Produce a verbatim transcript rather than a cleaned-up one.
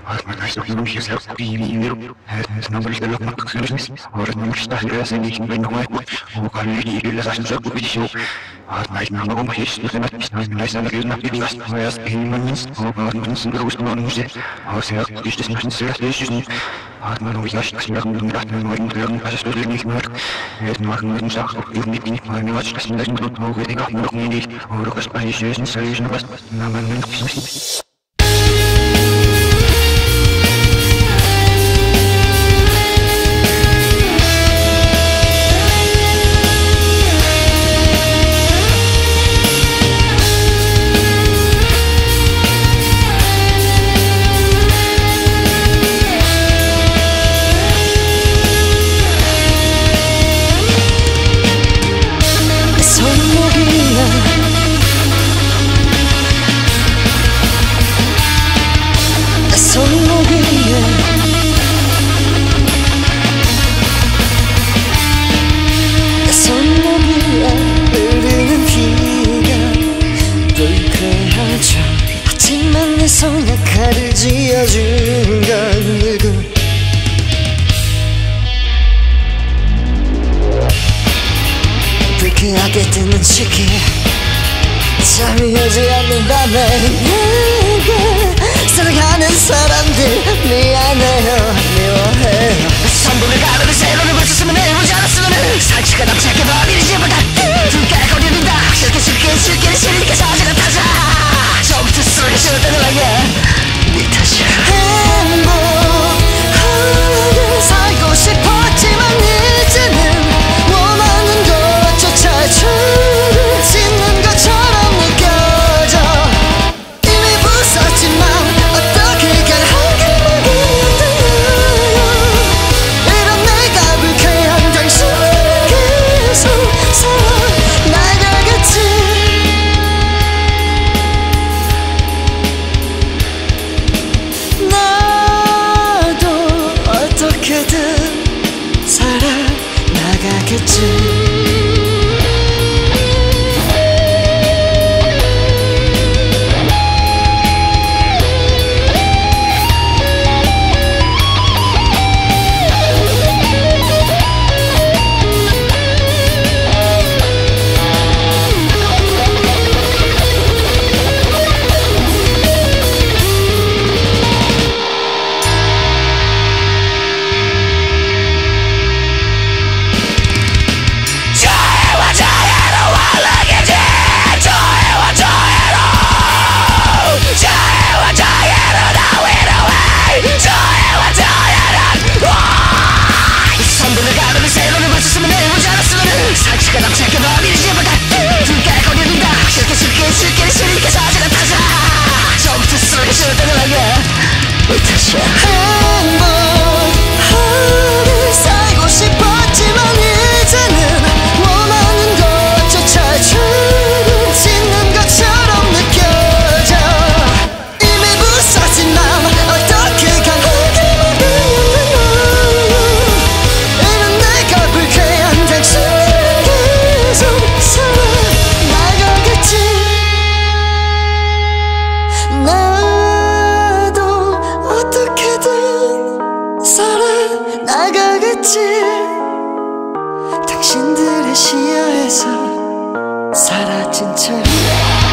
하지만 내 손약화를 지어준 건 누구 불쾌하게 뜨는 시기 잠이 오지 않는 밤에 내가 사랑하는 사람들 미안해요 미워해요 선분을 가르는 세로를 붙였으면 해보지 않았으면 상처가 남지 않게 버리지 못한 불가에 거리는다 쉽게 쉽게 쉽게 쉽게 사지가 타자 처음부터 쓰러져 쉬었다는 거야 네 탓이야 행복하게 살고 싶었지만 이제는 원하는 것조차 줄을 찢는 것처럼 느껴져 이미 부서진 마음 어떻게 가라하게 만들었나요 이런 내가 불쾌한 당신을 계속 살아나가겠지 나도 어떻게든 살아나가겠지 상처가 남지 않게 버리지 못한 불가에 거리는다 쉽게 쉽게 쉽게 쉽게 사지가 타자 처음부터 쓰러져 쉬었다는 거야 내 탓이야 행복하게 살고 싶었지만 이제는 원하는 것조차 줄을 찢는 것처럼 느껴져 이미 부서진 마음 어떻게 강하게 만들었나요 이런 내가 불쾌한 당신 나도 어떻게든 살아나가겠지 당신들의 시야에서 사라진 채